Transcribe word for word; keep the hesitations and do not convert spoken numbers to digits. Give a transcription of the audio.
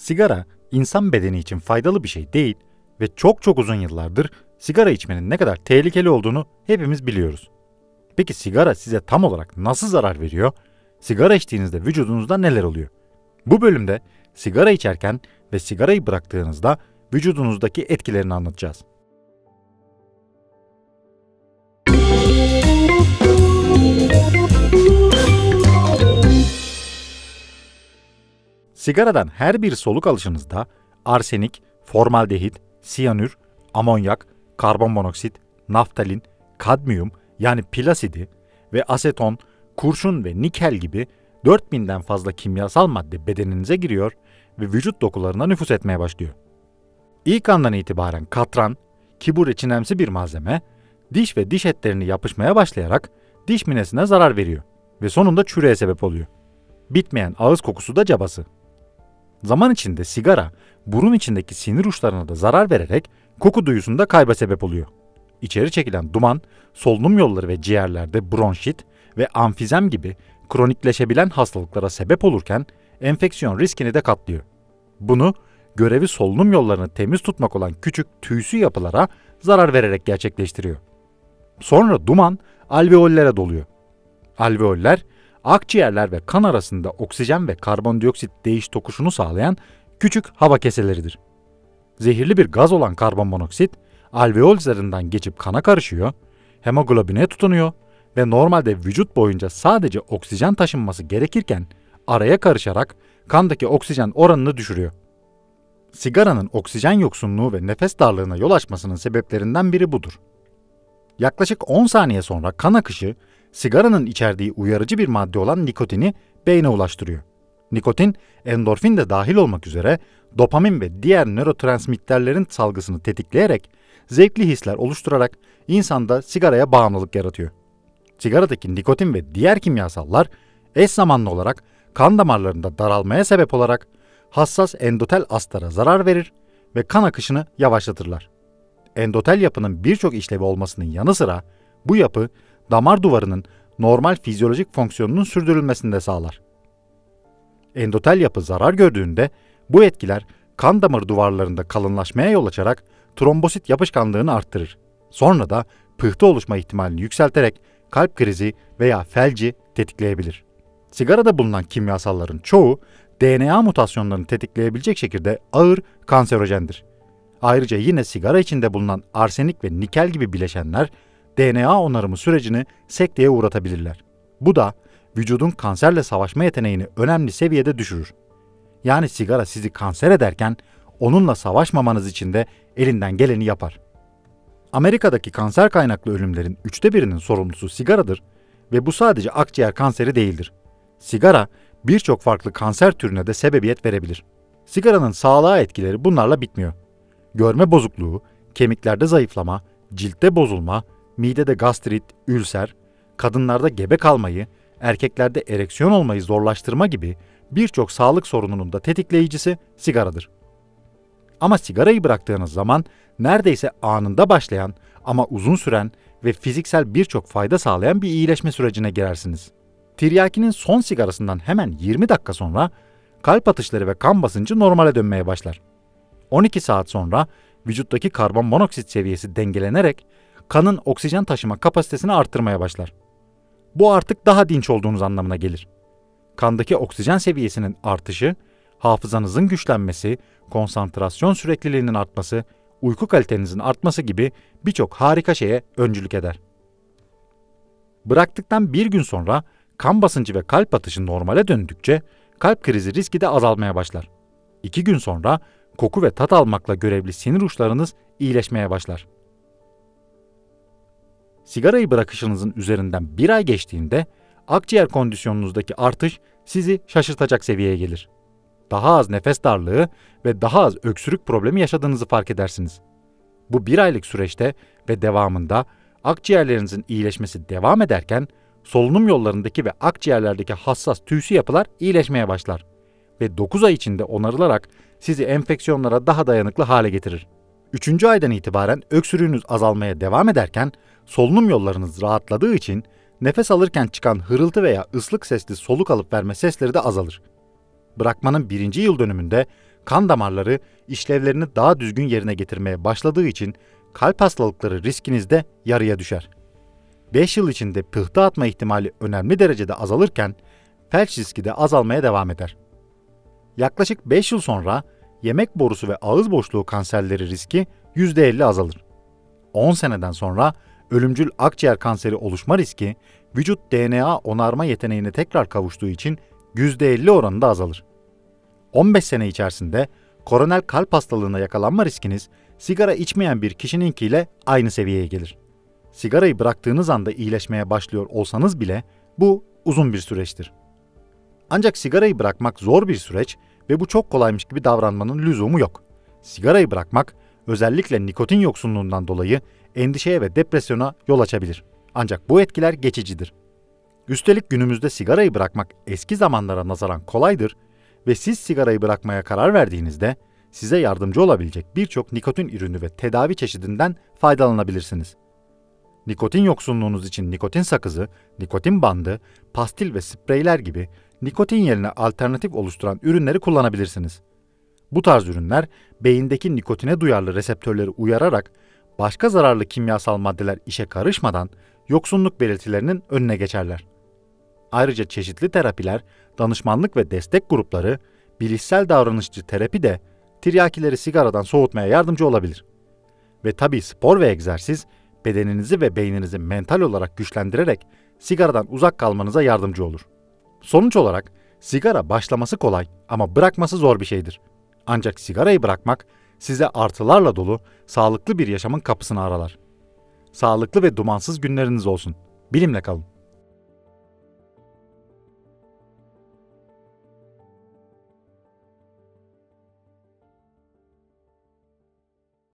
Sigara, insan bedeni için faydalı bir şey değil ve çok çok uzun yıllardır sigara içmenin ne kadar tehlikeli olduğunu hepimiz biliyoruz. Peki sigara size tam olarak nasıl zarar veriyor? Sigara içtiğinizde vücudunuzda neler oluyor? Bu bölümde sigara içerken ve sigarayı bıraktığınızda vücudunuzdaki etkilerini anlatacağız. Sigaradan her bir soluk alışınızda arsenik, formaldehit, siyanür, amonyak, karbonmonoksit, naftalin, kadmiyum yani pil asidi ve aseton, kurşun ve nikel gibi dört binden fazla kimyasal madde bedeninize giriyor ve vücut dokularına nüfuz etmeye başlıyor. İlk andan itibaren katran, ki bu reçinemsi bir malzeme, diş ve diş etlerini yapışmaya başlayarak diş minesine zarar veriyor ve sonunda çürüğe sebep oluyor. Bitmeyen ağız kokusu da cabası. Zaman içinde sigara, burun içindeki sinir uçlarına da zarar vererek koku duyusunda kayba sebep oluyor. İçeri çekilen duman, solunum yolları ve ciğerlerde bronşit ve amfizem gibi kronikleşebilen hastalıklara sebep olurken enfeksiyon riskini de katlıyor. Bunu görevi solunum yollarını temiz tutmak olan küçük tüysü yapılara zarar vererek gerçekleştiriyor. Sonra duman alveollere doluyor. Alveoller, akciğerler ve kan arasında oksijen ve karbondioksit değiş tokuşunu sağlayan küçük hava keseleridir. Zehirli bir gaz olan karbonmonoksit, alveol zarından geçip kana karışıyor, hemoglobine tutunuyor ve normalde vücut boyunca sadece oksijen taşınması gerekirken araya karışarak kandaki oksijen oranını düşürüyor. Sigaranın oksijen yoksunluğu ve nefes darlığına yol açmasının sebeplerinden biri budur. Yaklaşık on saniye sonra kan akışı, sigaranın içerdiği uyarıcı bir madde olan nikotini beyne ulaştırıyor. Nikotin, endorfin de dahil olmak üzere dopamin ve diğer nörotransmitterlerin salgısını tetikleyerek zevkli hisler oluşturarak insanda sigaraya bağımlılık yaratıyor. Sigaradaki nikotin ve diğer kimyasallar eş zamanlı olarak kan damarlarında daralmaya sebep olarak hassas endotel astara zarar verir ve kan akışını yavaşlatırlar. Endotel yapının birçok işlevi olmasının yanı sıra bu yapı damar duvarının normal fizyolojik fonksiyonunun sürdürülmesini de sağlar. Endotel yapı zarar gördüğünde bu etkiler kan damarı duvarlarında kalınlaşmaya yol açarak trombosit yapışkanlığını arttırır. Sonra da pıhtı oluşma ihtimalini yükselterek kalp krizi veya felci tetikleyebilir. Sigarada bulunan kimyasalların çoğu D N A mutasyonlarını tetikleyebilecek şekilde ağır kanserojendir. Ayrıca yine sigara içinde bulunan arsenik ve nikel gibi bileşenler D N A onarımı sürecini sekteye uğratabilirler. Bu da vücudun kanserle savaşma yeteneğini önemli seviyede düşürür. Yani sigara sizi kanser ederken onunla savaşmamanız için de elinden geleni yapar. Amerika'daki kanser kaynaklı ölümlerin üçte birinin sorumlusu sigaradır ve bu sadece akciğer kanseri değildir. Sigara birçok farklı kanser türüne de sebebiyet verebilir. Sigaranın sağlığa etkileri bunlarla bitmiyor. Görme bozukluğu, kemiklerde zayıflama, ciltte bozulma, midede gastrit, ülser, kadınlarda gebe kalmayı, erkeklerde ereksiyon olmayı zorlaştırma gibi birçok sağlık sorununun da tetikleyicisi sigaradır. Ama sigarayı bıraktığınız zaman neredeyse anında başlayan ama uzun süren ve fiziksel birçok fayda sağlayan bir iyileşme sürecine girersiniz. Tiryakinin son sigarasından hemen yirmi dakika sonra kalp atışları ve kan basıncı normale dönmeye başlar. on iki saat sonra vücuttaki karbonmonoksit seviyesi dengelenerek kanın oksijen taşıma kapasitesini arttırmaya başlar. Bu artık daha dinç olduğunuz anlamına gelir. Kandaki oksijen seviyesinin artışı, hafızanızın güçlenmesi, konsantrasyon sürekliliğinin artması, uyku kalitenizin artması gibi birçok harika şeye öncülük eder. Bıraktıktan bir gün sonra kan basıncı ve kalp atışı normale döndükçe kalp krizi riski de azalmaya başlar. İki gün sonra koku ve tat almakla görevli sinir uçlarınız iyileşmeye başlar. Sigarayı bırakışınızın üzerinden bir ay geçtiğinde akciğer kondisyonunuzdaki artış sizi şaşırtacak seviyeye gelir. Daha az nefes darlığı ve daha az öksürük problemi yaşadığınızı fark edersiniz. Bu bir aylık süreçte ve devamında akciğerlerinizin iyileşmesi devam ederken solunum yollarındaki ve akciğerlerdeki hassas tüysü yapılar iyileşmeye başlar ve dokuz ay içinde onarılarak sizi enfeksiyonlara daha dayanıklı hale getirir. üçüncü aydan itibaren öksürüğünüz azalmaya devam ederken solunum yollarınız rahatladığı için nefes alırken çıkan hırıltı veya ıslık sesli soluk alıp verme sesleri de azalır. Bırakmanın birinci yıl dönümünde kan damarları işlevlerini daha düzgün yerine getirmeye başladığı için kalp hastalıkları riskiniz de yarıya düşer. beş yıl içinde pıhtı atma ihtimali önemli derecede azalırken felç riski de azalmaya devam eder. Yaklaşık beş yıl sonra yemek borusu ve ağız boşluğu kanserleri riski yüzde elli azalır. on seneden sonra ölümcül akciğer kanseri oluşma riski vücut D N A onarma yeteneğine tekrar kavuştuğu için yüzde elli oranında azalır. on beş sene içerisinde koronel kalp hastalığına yakalanma riskiniz sigara içmeyen bir kişininkiyle aynı seviyeye gelir. Sigarayı bıraktığınız anda iyileşmeye başlıyor olsanız bile bu uzun bir süreçtir. Ancak sigarayı bırakmak zor bir süreç ve bu çok kolaymış gibi davranmanın lüzumu yok. Sigarayı bırakmak özellikle nikotin yoksunluğundan dolayı endişeye ve depresyona yol açabilir. Ancak bu etkiler geçicidir. Üstelik günümüzde sigarayı bırakmak eski zamanlara nazaran kolaydır ve siz sigarayı bırakmaya karar verdiğinizde size yardımcı olabilecek birçok nikotin ürünü ve tedavi çeşidinden faydalanabilirsiniz. Nikotin yoksunluğunuz için nikotin sakızı, nikotin bandı, pastil ve spreyler gibi nikotin yerine alternatif oluşturan ürünleri kullanabilirsiniz. Bu tarz ürünler beyindeki nikotine duyarlı reseptörleri uyararak başka zararlı kimyasal maddeler işe karışmadan yoksunluk belirtilerinin önüne geçerler. Ayrıca çeşitli terapiler, danışmanlık ve destek grupları, bilişsel davranışçı terapi de tiryakileri sigaradan soğutmaya yardımcı olabilir. Ve tabii spor ve egzersiz bedeninizi ve beyninizi mental olarak güçlendirerek sigaradan uzak kalmanıza yardımcı olur. Sonuç olarak sigara başlaması kolay ama bırakması zor bir şeydir. Ancak sigarayı bırakmak size artılarla dolu, sağlıklı bir yaşamın kapısını aralar. Sağlıklı ve dumansız günleriniz olsun. Bilimle kalın.